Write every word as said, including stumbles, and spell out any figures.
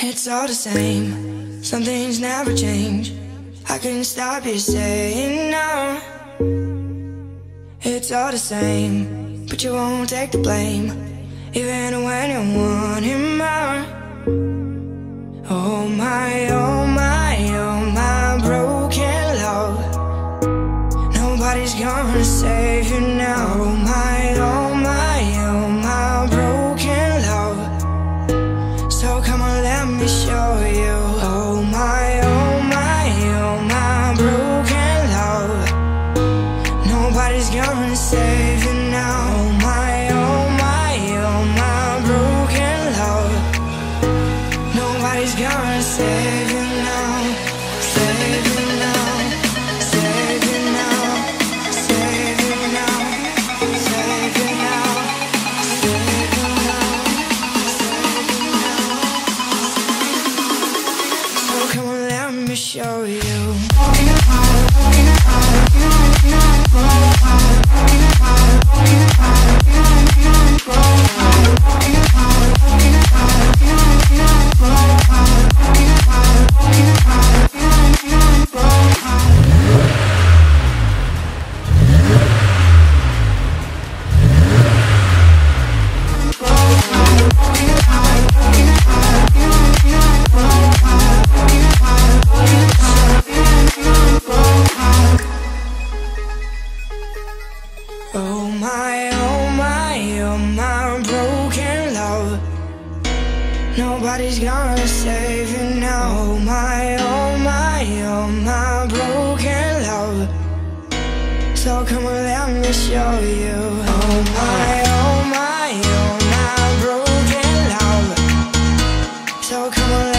It's all the same, some things never change. I couldn't stop you saying no. It's all the same, but you won't take the blame, even when you want it more. Oh my, oh my, oh my broken love. Nobody's gonna save you now. Oh my, oh my, oh my broken love. So come on, let me show you. Oh my, oh my, oh my broken love. Nobody's gonna save you now. Oh my, oh my, oh my broken love. Nobody's gonna save you now. Save you now. Save you now. Save you now. Save you now. Save you now. Save you now. So come on, let me show you. Oh my, oh my, oh my broken love. Nobody's gonna save you now. Oh my, oh my, oh my broken love. So come on, let me show you. Oh my, oh my, oh my broken love. So come on.